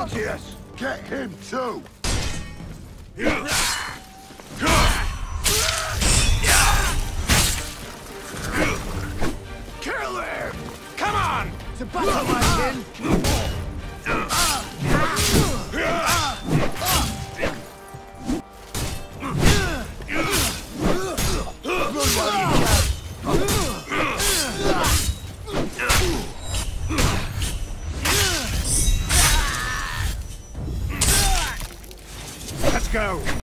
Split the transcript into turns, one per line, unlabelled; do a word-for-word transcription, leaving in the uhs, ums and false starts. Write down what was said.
Obvious! Get him too! Kill him! Come on!
To battle, my kin!
Let's go!